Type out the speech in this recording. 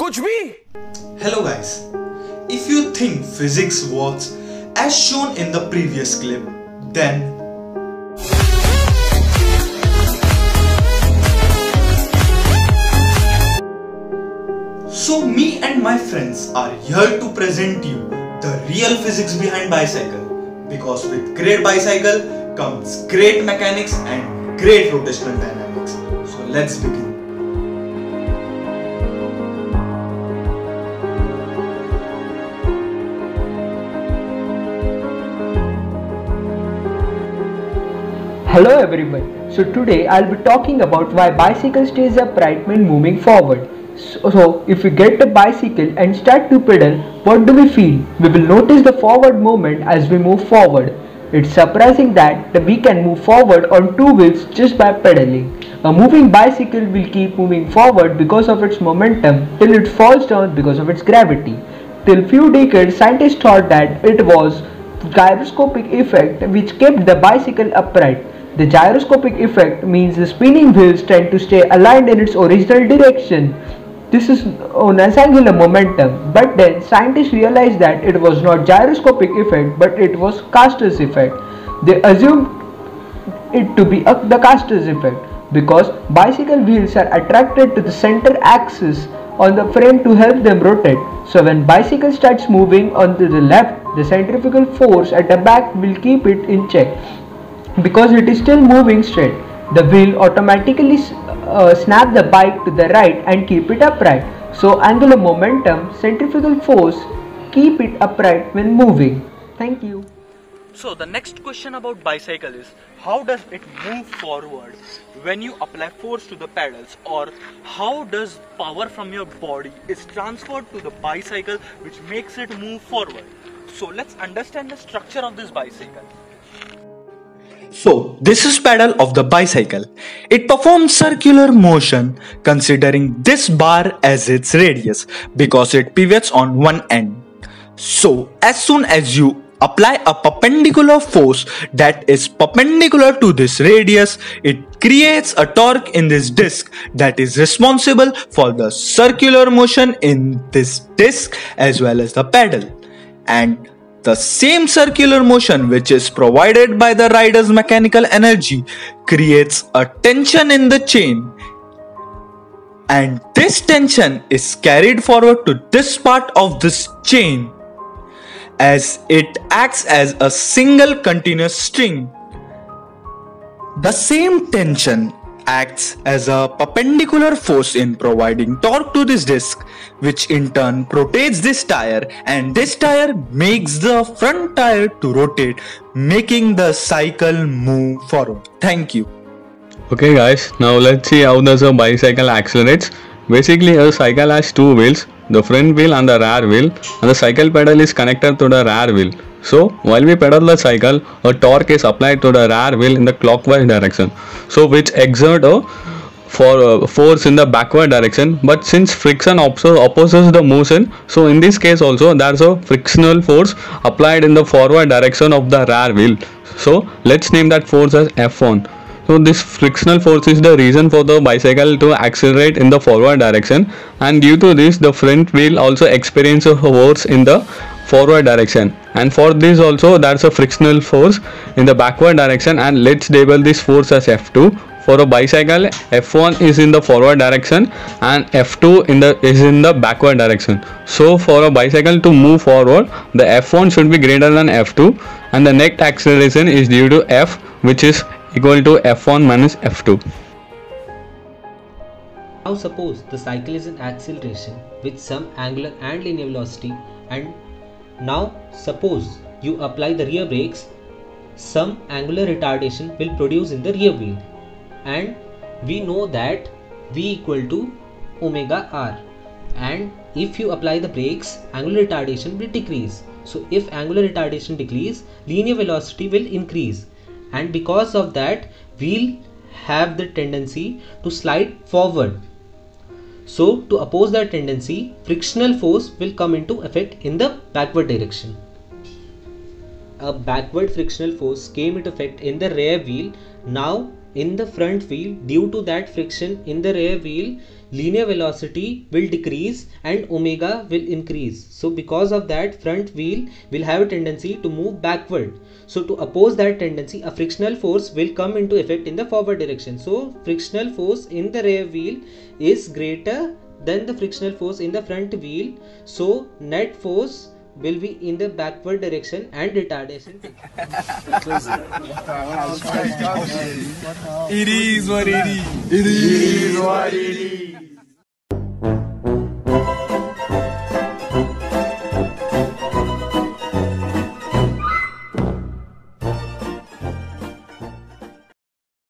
कुछ भी। Hello guys, if you think physics works as shown in the previous clip, then so me and my friends are here to present you the real physics behind bicycle, because with great bicycle comes great mechanics and great rotational dynamics. So let's begin. Hello everyone. So today I'll be talking about why bicycle stays upright when moving forward. So if we get a bicycle and start to pedal, what do we feel? We will notice the forward movement as we move forward. It's surprising that we can move forward on two wheels just by pedaling. A moving bicycle will keep moving forward because of its momentum till it falls down because of its gravity. Till few decades, scientists thought that it was gyroscopic effect which kept the bicycle upright. The gyroscopic effect means the spinning wheels tend to stay aligned in its original direction. This is known as angular momentum. But then scientists realized that it was not gyroscopic effect but it was Castor's effect. They assumed it to be the Castor's effect because bicycle wheels are attracted to the center axis on the frame to help them rotate. So when bicycle starts moving onto the left, the centrifugal force at the back will keep it in check. Because it is still moving straight, the wheel automatically snap the bike to the right and keep it upright. So angular momentum, centrifugal force keep it upright when moving. Thank you. So the next question about bicycle is, how does it move forward when you apply force to the pedals, or how does power from your body is transferred to the bicycle which makes it move forward? So let's understand the structure of this bicycle. So this is pedal of the bicycle. It performs circular motion considering this bar as its radius because it pivots on one end. So as soon as you apply a perpendicular force that is perpendicular to this radius, it creates a torque in this disc that is responsible for the circular motion in this disc as well as the pedal. And the same circular motion which is provided by the rider's mechanical energy creates a tension in the chain, and this tension is carried forward to this part of this chain as it acts as a single continuous string. The same tension acts as a perpendicular force in providing torque to this disc, which in turn rotates this tire, and this tire makes the front tire to rotate, making the cycle move forward. Thank you. Okay guys, now let's see how does a bicycle accelerates. Basically a cycle has two wheels, the front wheel and the rear wheel, and the cycle pedal is connected to the rear wheel. So while we pedal the cycle, a torque is applied to the rear wheel in the clockwise direction, so which exert a force in the backward direction. But since friction opposes the motion, so in this case also there's a frictional force applied in the forward direction of the rear wheel. So let's name that force as F1. So this frictional force is the reason for the bicycle to accelerate in the forward direction, and due to this the front wheel also experiences a force in the forward direction, and for this also there's a frictional force in the backward direction, and let's label this force as F2. For a bicycle, F1 is in the forward direction and F2 is in the backward direction. So for a bicycle to move forward, the F1 should be greater than F2, and the net acceleration is due to F, which is equal to F1 minus F2. Now suppose the cycle is in acceleration with some angular and linear velocity, and now suppose you apply the rear brakes, some angular retardation will produce in the rear wheel, and we know that V equal to omega r, and if you apply the brakes, angular retardation will decrease. So if angular retardation decrease, linear velocity will increase, and because of that we'll have the tendency to slide forward. So to oppose that tendency, frictional force will come into effect in the backward direction. A backward frictional force came into effect in the rear wheel. Now in the front wheel. Due to that friction in the rear wheel, linear velocity will decrease and omega will increase. So because of that, front wheel will have a tendency to move backward. So to oppose that tendency, a frictional force will come into effect in the forward direction. So frictional force in the rear wheel is greater than the frictional force in the front wheel. So net force will be in the backward direction and retardation. It is what it is. It is what it is.